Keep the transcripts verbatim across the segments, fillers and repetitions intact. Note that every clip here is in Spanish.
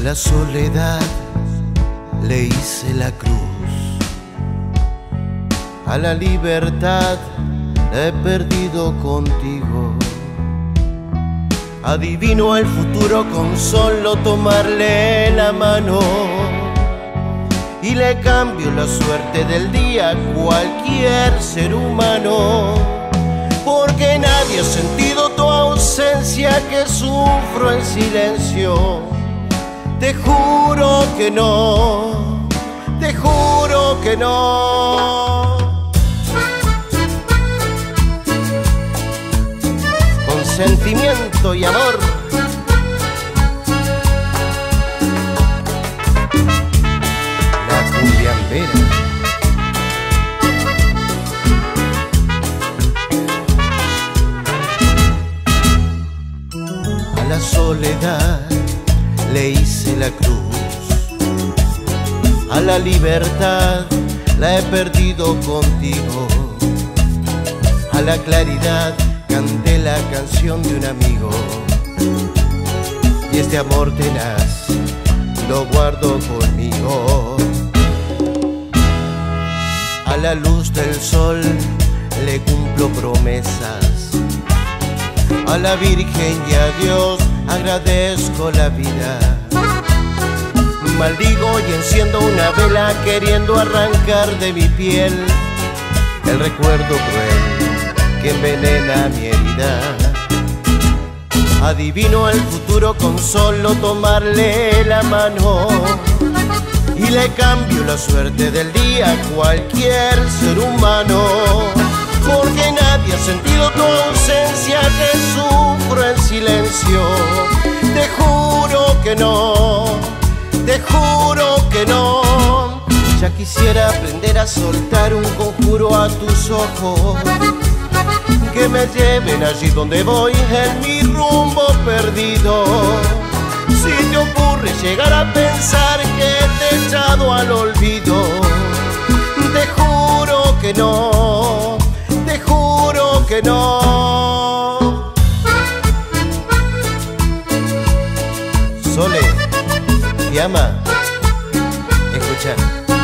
la soledad le hice la cruz, a la libertad la he perdido contigo. Adivino el futuro con solo tomarle la mano, y le cambio la suerte del día a cualquier ser humano. Porque nadie ha sentido tu ausencia, que sufro en silencio. Te juro que no, te juro que no. Con sentimiento y amor, la cumbiambera. A la soledad le hice la cruz, a la libertad la he perdido contigo. A la claridad canté la canción de un amigo, y este amor tenaz lo guardo conmigo. A la luz del sol le cumplo promesas, a la Virgen y a Dios agradezco la vida. Maldigo y enciendo una vela queriendo arrancar de mi piel el recuerdo cruel que envenena mi herida. Adivino el futuro con solo tomarle la mano, y le cambio la suerte del día a cualquier ser humano. Porque nadie ha sentido tu ausencia, que sufro en silencio. Te juro que no, te juro que no. Ya quisiera aprender a soltar un conjuro a tus ojos, que me lleven allí donde voy en mi rumbo perdido. Si te ocurre llegar a pensar que te he echado al olvido, te juro que no, te juro que no. Sole, te ama, escucha.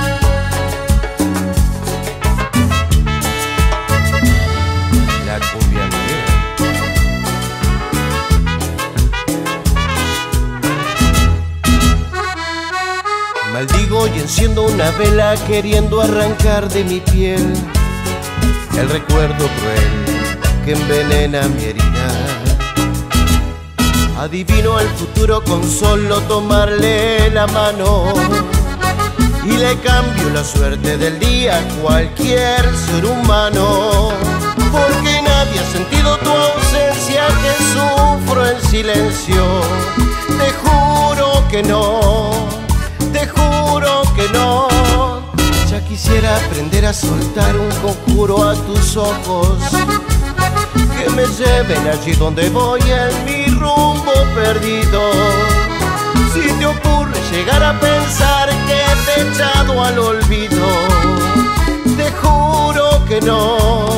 La cumbiambera. Maldigo y enciendo una vela queriendo arrancar de mi piel el recuerdo cruel que envenena mi herida. Adivino el futuro con solo tomarle la mano, y le cambio la suerte del día a cualquier ser humano. Porque nadie ha sentido tu ausencia, que sufro en silencio. Te juro que no, te juro que no. Ya quisiera aprender a soltar un conjuro a tus ojos, que me lleven allí donde voy en mi rumbo perdido. Si te ocurre llegar a pensar que te he echado al olvido, te juro que no,